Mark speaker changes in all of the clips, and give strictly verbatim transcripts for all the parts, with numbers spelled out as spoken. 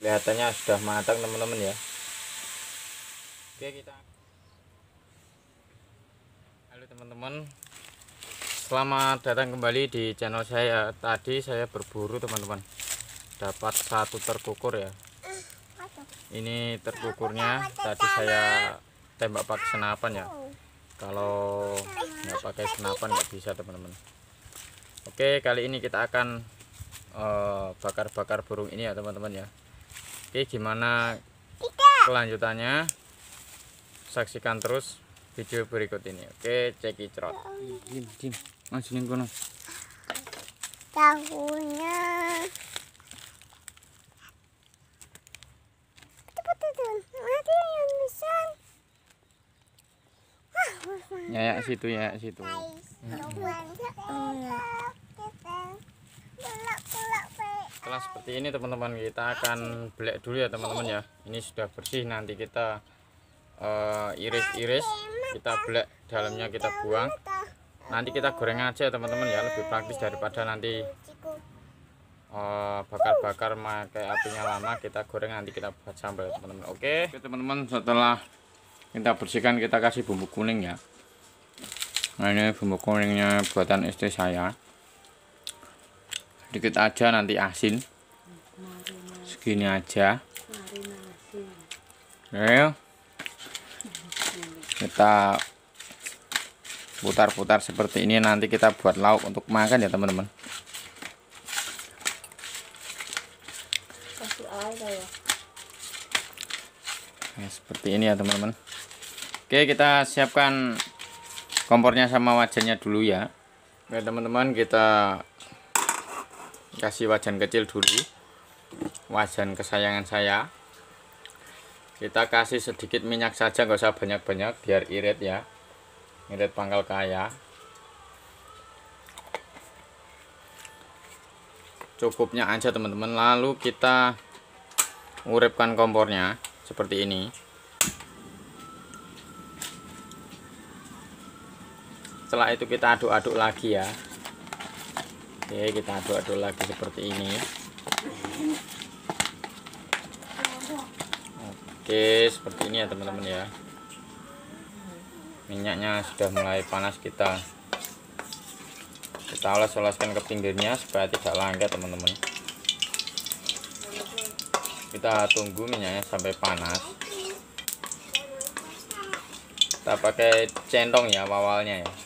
Speaker 1: Kelihatannya sudah matang teman-teman ya. Oke, kita halo teman-teman, selamat datang kembali di channel saya. Tadi saya berburu teman-teman, dapat satu terkukur ya. Ini terkukurnya tadi saya tembak pakai senapan ya. Kalau nggak pakai senapan nggak bisa teman-teman. Oke, kali ini kita akan bakar-bakar uh, burung ini ya teman-teman ya. Oke, gimana kelanjutannya? Saksikan terus video berikut ini. Oke, cekicrot. Dim, dim. Masih ning kono.
Speaker 2: Tahunya.
Speaker 1: Ya, ya situ ya, situ. Setelah seperti ini teman-teman, kita akan belek dulu ya teman-teman ya. Ini sudah bersih, nanti kita iris-iris, uh, kita belek dalamnya, kita buang. Nanti kita goreng aja teman-teman ya, lebih praktis daripada nanti bakar-bakar uh, pakai apinya lama. Kita goreng, nanti kita buat sambal teman-teman. Oke, oke teman-teman, setelah kita bersihkan, kita kasih bumbu kuning ya. Nah, ini bumbu kuningnya buatan istri saya, sedikit aja, nanti asin segini aja. Oke, kita putar-putar seperti ini, nanti kita buat lauk untuk makan ya teman-teman. Nah, seperti ini ya teman-teman. Oke, kita siapkan kompornya sama wajannya dulu ya. Oke teman-teman, kita kasih wajan kecil dulu, wajan kesayangan saya. Kita kasih sedikit minyak saja, nggak usah banyak-banyak, biar irit ya, irit pangkal kaya. Cukupnya aja teman-teman. Lalu kita uripkan kompornya seperti ini. Setelah itu kita aduk-aduk lagi ya. Oke, kita aduk-aduk lagi seperti ini. Oke, seperti ini ya teman-teman ya. Minyaknya sudah mulai panas, kita kita oles-oleskan ke pinggirnya supaya tidak lengket teman-teman. Kita tunggu minyaknya sampai panas. Kita pakai centong ya awalnya ya.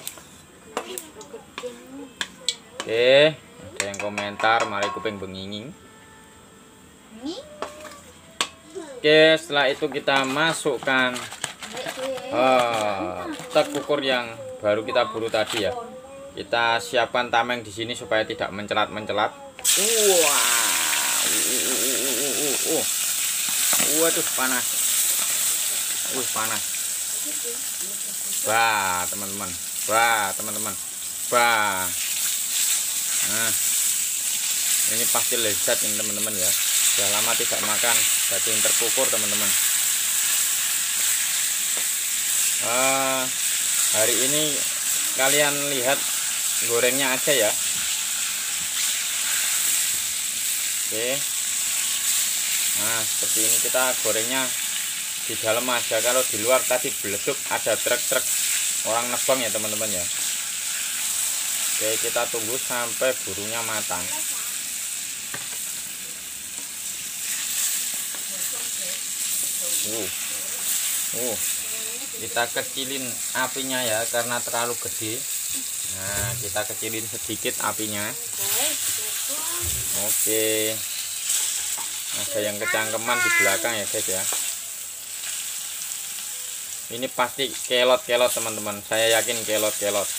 Speaker 1: Oke, ada yang komentar mari kuping benginging. Oke, setelah itu kita masukkan uh, terkukur yang baru kita buru tadi ya. Kita siapkan tameng di sini supaya tidak mencelat-mencelat. Wah, uh, uh, uh, uh, uh. Waduh, panas. Uh, panas. Wah, teman-teman. Wah, teman-teman. Wah. Nah, ini pasti lezat ini teman-teman ya. Sudah lama tidak makan daging terkukur teman-teman. Uh, hari ini kalian lihat gorengnya aja ya. Oke. Nah, seperti ini kita gorengnya di dalam aja. Kalau di luar tadi beleduk, ada truk-truk orang nebang ya teman-teman ya. Oke, kita tunggu sampai burungnya matang. Uh, uh, kita kecilin apinya ya, karena terlalu gede. Nah, kita kecilin sedikit apinya. Oke, ada yang kecangkeman di belakang ya guys ya. Ini pasti kelot-kelot teman-teman, saya yakin kelot-kelot.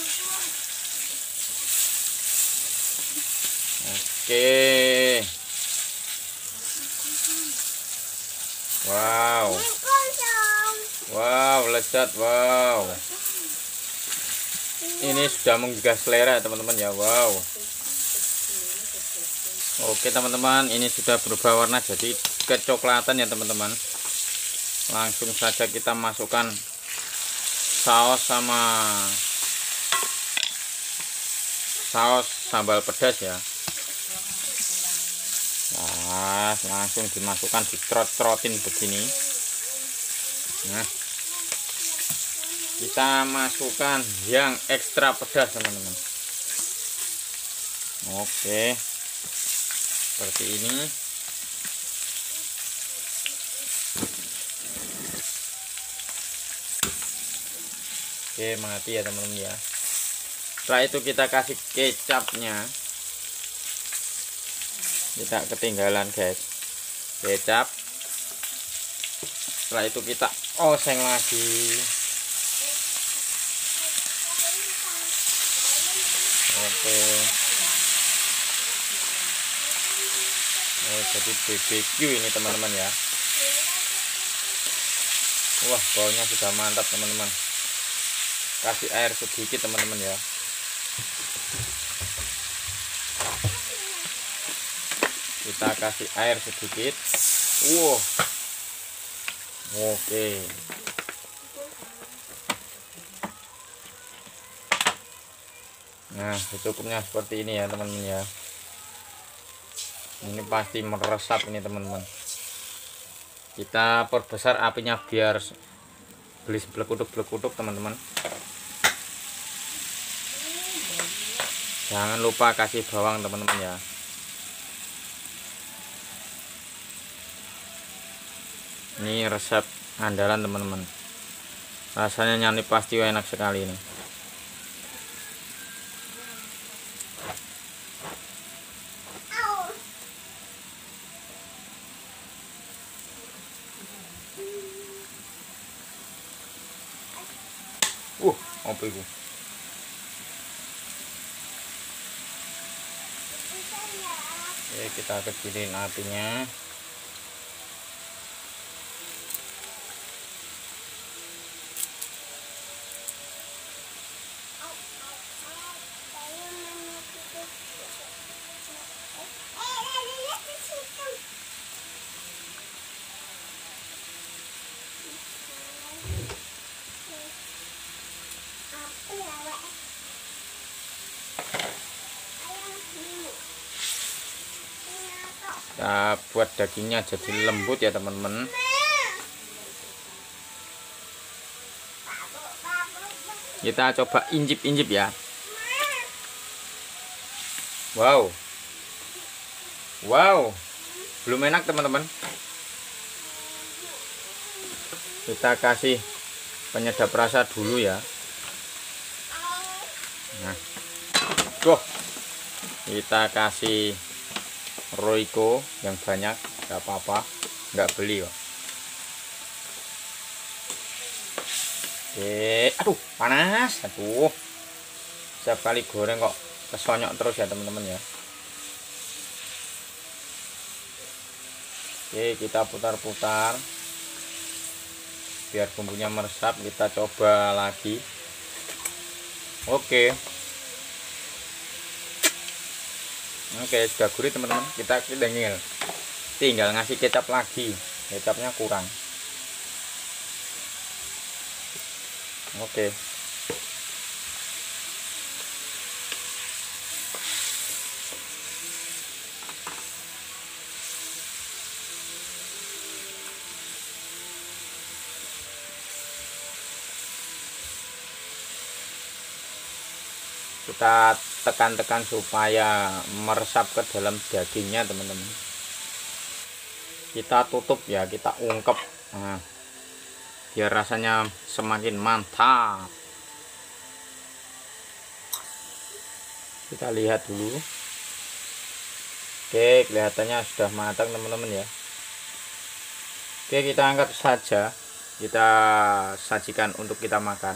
Speaker 1: Oke. Wow. Wow, lezat. Wow. Ini sudah menggugah selera teman-teman ya. Wow. Oke teman-teman, ini sudah berubah warna jadi kecoklatan ya teman-teman. Langsung saja kita masukkan saus sama saus sambal pedas ya. Nah, Pas langsung dimasukkan, dicerot-cerotin begini. Nah, kita masukkan yang ekstra pedas teman-teman. Oke, seperti ini. Oke, mati ya teman-teman ya. Setelah itu kita kasih kecapnya. Kita ketinggalan guys, kecap. Setelah itu kita oseng lagi. Oke. Oh, jadi B B Q ini teman-teman ya. Wah, baunya sudah mantap teman-teman. Kasih air sedikit teman-teman ya. Kita kasih air sedikit. Wow. Oke. Nah, secukupnya seperti ini ya teman-teman ya. Ini pasti meresap ini teman-teman. Kita perbesar apinya biar gelis belekuduk-belekuduk teman-teman. Jangan lupa kasih bawang teman-teman ya. Ini resep andalan teman-teman. Rasanya nyani pasti enak sekali ini. Uh, apa itu? Oke, kita kecilin apinya. Kita buat dagingnya jadi lembut ya teman-teman. Kita coba incip-incip ya. Wow, wow, belum enak teman-teman. Kita kasih penyedap rasa dulu ya. Nah, tuh kita kasih Royco yang banyak, nggak apa-apa, nggak beli kok. Oke, aduh panas, aduh. Setiap kali goreng kok kesonyok terus ya teman-teman ya. Oke, kita putar-putar biar bumbunya meresap. Kita coba lagi. Oke. Oke, sudah gurih teman-teman. Kita tinggal tinggal ngasih kecap lagi. Kecapnya kurang. Oke. Kita tekan-tekan supaya meresap ke dalam dagingnya teman-teman. Kita tutup ya, kita ungkep, nah, biar rasanya semakin mantap. Kita lihat dulu. Oke, kelihatannya sudah matang teman-teman ya. Oke, kita angkat saja. Kita sajikan untuk kita makan.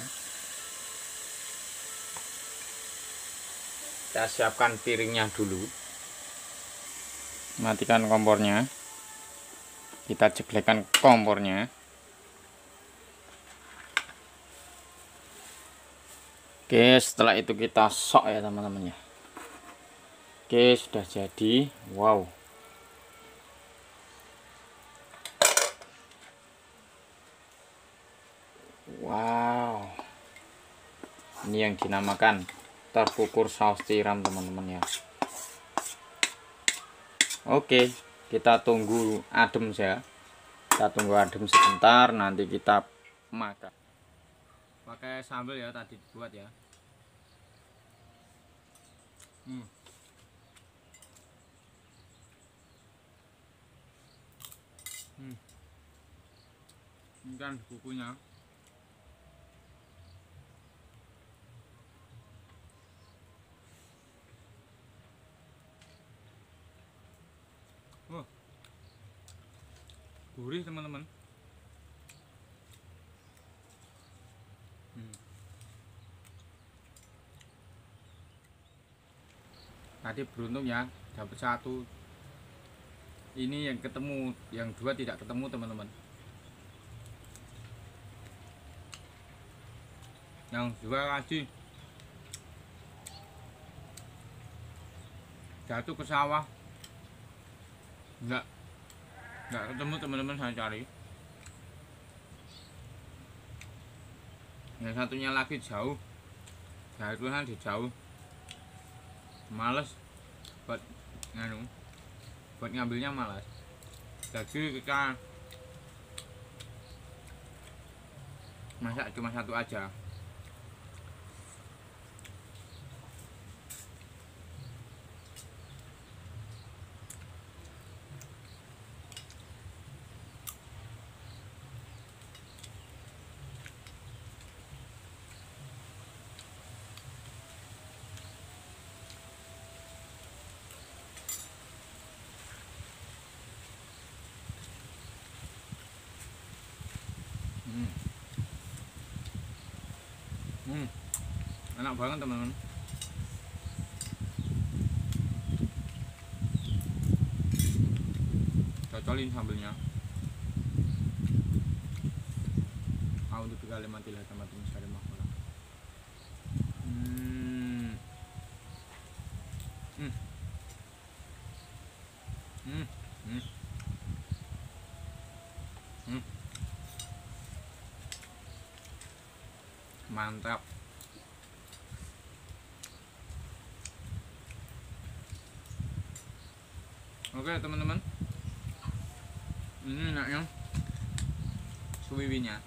Speaker 1: Kita siapkan piringnya dulu. Matikan kompornya. Kita jeglekkan kompornya. Oke, setelah itu kita sok ya teman-teman ya. Oke, sudah jadi. Wow. Wow. Ini yang dinamakan terkukur saus tiram teman-teman ya. Oke, kita tunggu adem ya. Kita tunggu adem sebentar, nanti kita makan. Pakai sambal ya, tadi dibuat ya. Hmm. Hmm. Ini kan kukunya. Oh, gurih teman-teman. Hmm. Tadi beruntung ya, dapat satu. Ini yang ketemu, yang dua tidak ketemu teman-teman. Yang dua lagi jatuh ke sawah. Enggak, enggak ketemu teman-teman, saya cari. Yang satunya lagi jauh, jatuhnya di jauh. Males buat nganu, buat ngambilnya malas. Jadi kita masak cuma satu aja. Hmm. Hmm. Enak banget teman-teman. Cocolin sambelnya. Aku tuh kali mati lah teman-teman, sekali makola. Hmm. Hmm. Hmm. Hmm. Hmm. Mantap. Oke teman-teman, ini enaknya suwiwinya.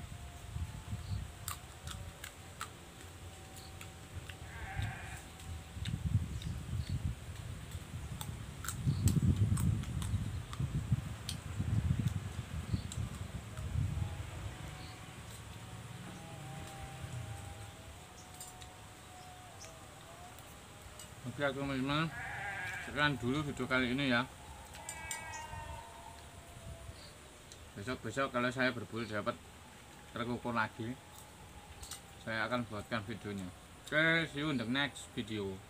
Speaker 1: Oke teman-teman, sekian dulu video kali ini ya. Besok-besok kalau saya berburu dapat terkukur lagi, saya akan buatkan videonya. Oke, see you in the next video.